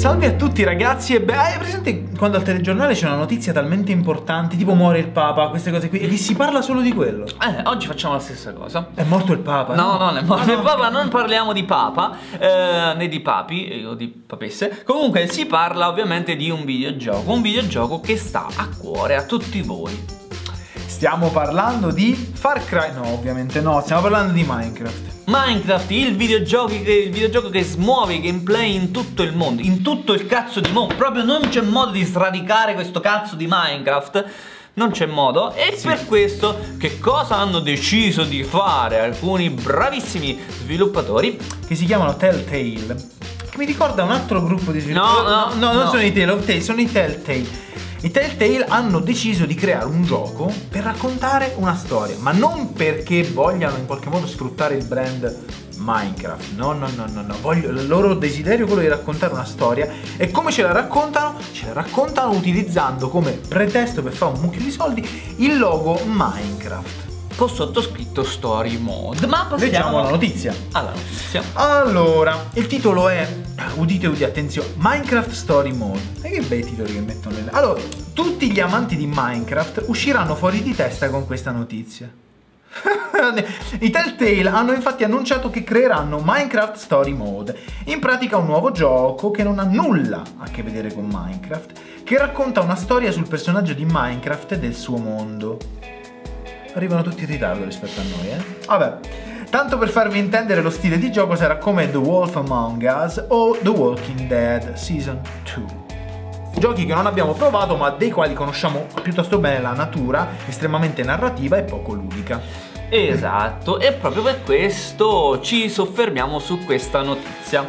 Salve a tutti ragazzi, e hai presente quando al telegiornale c'è una notizia talmente importante, tipo muore il Papa, queste cose qui, e che si parla solo di quello? Oggi facciamo la stessa cosa. È morto il Papa? No, non è morto il Papa, non parliamo di Papa, né di papi, o di papesse. Comunque si parla ovviamente di un videogioco che sta a cuore a tutti voi. Stiamo parlando di Far Cry? No, ovviamente no, stiamo parlando di Minecraft. Minecraft, il videogioco che smuove i gameplay in tutto il mondo, in tutto il cazzo di mondo. Proprio non c'è modo di sradicare questo cazzo di Minecraft. Non c'è modo. E sì, per questo che cosa hanno deciso di fare alcuni bravissimi sviluppatori che si chiamano Telltale, che mi ricorda un altro gruppo di sviluppatori. No, non sono i Tale of Tale, sono i Telltale. I Telltale hanno deciso di creare un gioco per raccontare una storia, ma non perché vogliano in qualche modo sfruttare il brand Minecraft. No. Il loro desiderio è quello di raccontare una storia. E come ce la raccontano? Ce la raccontano utilizzando come pretesto per fare un mucchio di soldi il logo Minecraft con sottoscritto Story Mode. Ma passiamo Leggiamo la notizia. Alla notizia. Allora, il titolo è, udite, attenzione, Minecraft Story Mode. E che bei titoli che mettono nelle... Allora, tutti gli amanti di Minecraft usciranno fuori di testa con questa notizia. I Telltale hanno infatti annunciato che creeranno Minecraft Story Mode, in pratica un nuovo gioco che non ha nulla a che vedere con Minecraft, che racconta una storia sul personaggio di Minecraft e del suo mondo. Arrivano tutti in ritardo rispetto a noi, Vabbè, tanto per farvi intendere, lo stile di gioco sarà come The Wolf Among Us o The Walking Dead Season 2. Giochi che non abbiamo provato ma dei quali conosciamo piuttosto bene la natura, estremamente narrativa e poco ludica. Esatto, e proprio per questo ci soffermiamo su questa notizia.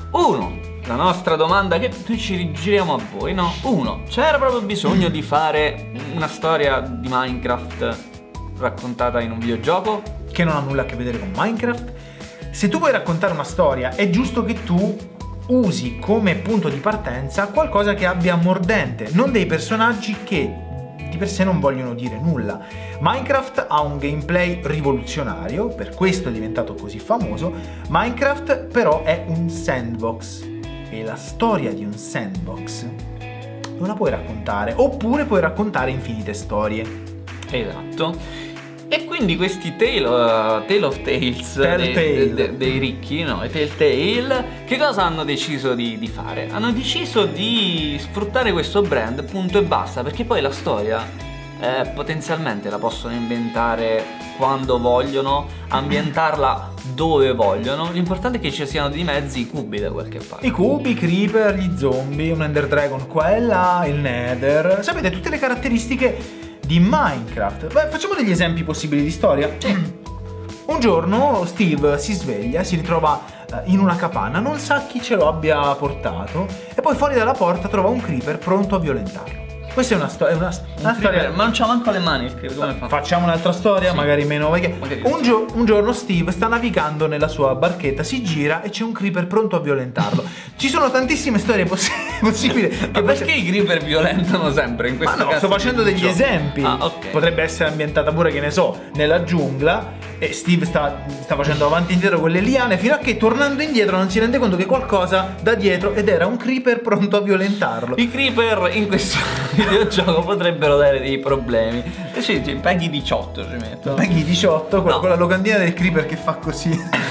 La nostra domanda che noi ci rigiriamo a voi, no? C'era proprio bisogno di fare una storia di Minecraft raccontata in un videogioco? Che non ha nulla a che vedere con Minecraft? Se tu vuoi raccontare una storia, è giusto che tu usi come punto di partenza qualcosa che abbia mordente, non dei personaggi che di per sé non vogliono dire nulla. Minecraft ha un gameplay rivoluzionario, per questo è diventato così famoso. Minecraft però è un sandbox e la storia di un sandbox non la puoi raccontare, oppure puoi raccontare infinite storie. Esatto. E quindi questi Tale of Tales dei ricchi, no? I Telltale, che cosa hanno deciso di fare? Hanno deciso di sfruttare questo brand, punto e basta, perché poi la storia potenzialmente la possono inventare quando vogliono, ambientarla dove vogliono. L'importante è che ci siano di mezzi i cubi da qualche parte. I cubi, i creeper, gli zombie, un Ender Dragon qua e là, il Nether. Sapete, tutte le caratteristiche di Minecraft. Beh, facciamo degli esempi possibili di storia. Un giorno Steve si sveglia, si ritrova in una capanna, non sa chi ce lo abbia portato, e poi fuori dalla porta trova un creeper pronto a violentarlo. Questa è una storia. Ma non c'ha manco le mani il creeper, come fa? Facciamo un'altra storia, sì, magari meno. Un giorno Steve sta navigando nella sua barchetta, si gira e c'è un creeper pronto a violentarlo. Ci sono tantissime storie possibili. Ma perché i creeper violentano sempre in questo caso? Sto facendo degli esempi. Okay. Potrebbe essere ambientata pure, che ne so, nella giungla, e Steve sta facendo avanti e indietro con le liane, fino a che tornando indietro non si rende conto che qualcosa da dietro, ed era un creeper pronto a violentarlo. I creeper in questo videogioco potrebbero dare dei problemi. Sì, Peggy 18 ci metto. Peggy 18, con la locandina del creeper che fa così.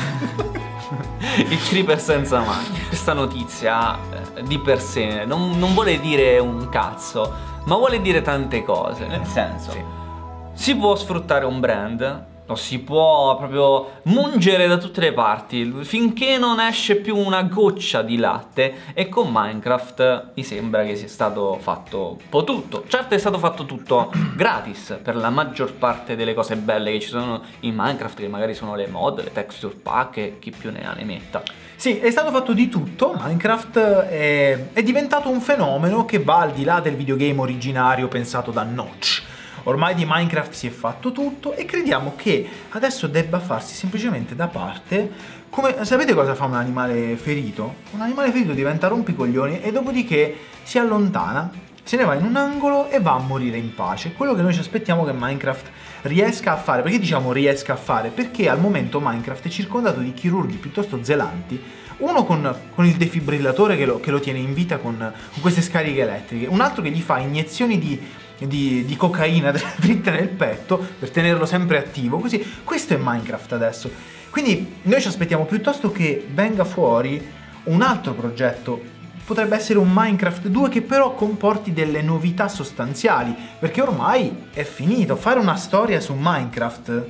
Il creeper senza mani. Questa notizia di per sé non vuole dire un cazzo, ma vuole dire tante cose. Nel senso, si può sfruttare un brand, lo si può proprio mungere da tutte le parti finché non esce più una goccia di latte, e con Minecraft mi sembra che sia stato fatto un po' tutto. Certo, è stato fatto tutto gratis per la maggior parte delle cose belle che ci sono in Minecraft, che magari sono le mod, le texture pack e chi più ne ha ne metta. Sì, è stato fatto di tutto. Minecraft è diventato un fenomeno che va al di là del videogame originario pensato da Notch. Ormai di Minecraft si è fatto tutto e crediamo che adesso debba farsi semplicemente da parte. Come sapete cosa fa un animale ferito? Un animale ferito diventa rompicoglioni e dopodiché si allontana, se ne va in un angolo e va a morire in pace. Quello che noi ci aspettiamo che Minecraft riesca a fare. Perché diciamo riesca a fare? Perché al momento Minecraft è circondato di chirurghi piuttosto zelanti, Uno con il defibrillatore che lo tiene in vita con queste scariche elettriche, un altro che gli fa iniezioni di cocaina dritte nel petto per tenerlo sempre attivo, così. Questo è Minecraft adesso. Quindi noi ci aspettiamo piuttosto che venga fuori un altro progetto. Potrebbe essere un Minecraft 2 che però comporti delle novità sostanziali, perché ormai è finito. Fare una storia su Minecraft,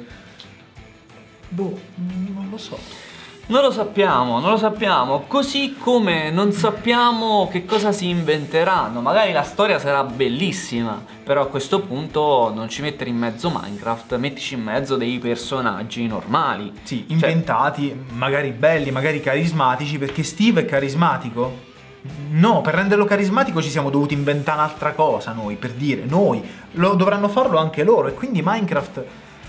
boh, non lo so. Non lo sappiamo, così come non sappiamo che cosa si inventeranno. Magari la storia sarà bellissima, però a questo punto non ci mettere in mezzo Minecraft, mettici in mezzo dei personaggi normali. Sì, inventati, magari belli, magari carismatici, perché Steve è carismatico? No, per renderlo carismatico ci siamo dovuti inventare un'altra cosa noi, per dire, noi. Dovranno farlo anche loro, e quindi Minecraft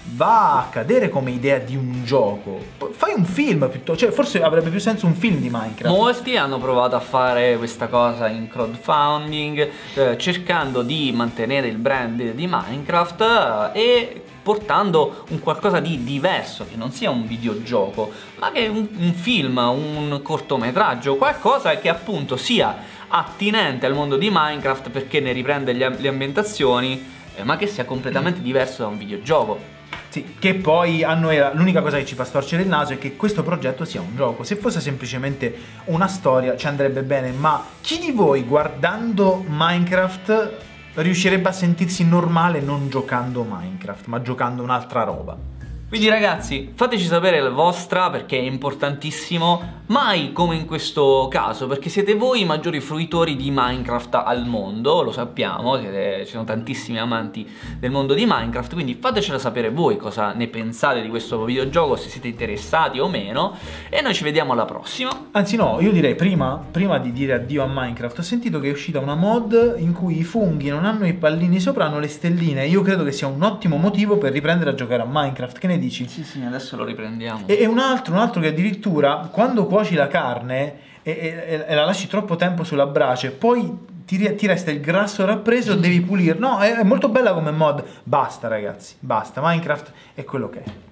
va a cadere come idea di un gioco. Fai un film piuttosto, cioè forse avrebbe più senso un film di Minecraft. Molti hanno provato a fare questa cosa in crowdfunding, cercando di mantenere il brand di Minecraft e portando un qualcosa di diverso, che non sia un videogioco, ma che un film, un cortometraggio, qualcosa che appunto sia attinente al mondo di Minecraft perché ne riprende le ambientazioni, ma che sia completamente diverso da un videogioco. Sì, che poi a noi l'unica cosa che ci fa storcere il naso è che questo progetto sia un gioco. Se fosse semplicemente una storia ci andrebbe bene, ma chi di voi guardando Minecraft riuscirebbe a sentirsi normale non giocando Minecraft, ma giocando un'altra roba? Quindi ragazzi, fateci sapere la vostra, perché è importantissimo, mai come in questo caso, perché siete voi i maggiori fruitori di Minecraft al mondo, lo sappiamo, ci sono tantissimi amanti del mondo di Minecraft, quindi fatecelo sapere voi cosa ne pensate di questo videogioco, se siete interessati o meno, e noi ci vediamo alla prossima. Anzi no, io direi prima di dire addio a Minecraft, ho sentito che è uscita una mod in cui i funghi non hanno i pallini sopra, hanno le stelline. Io credo che sia un ottimo motivo per riprendere a giocare a Minecraft, che ne dici? Sì, adesso lo riprendiamo. E un altro che addirittura quando cuoci la carne e la lasci troppo tempo sulla brace, poi ti resta il grasso rappreso, devi pulire. No, è molto bella come mod. Basta ragazzi, basta, Minecraft è quello che è.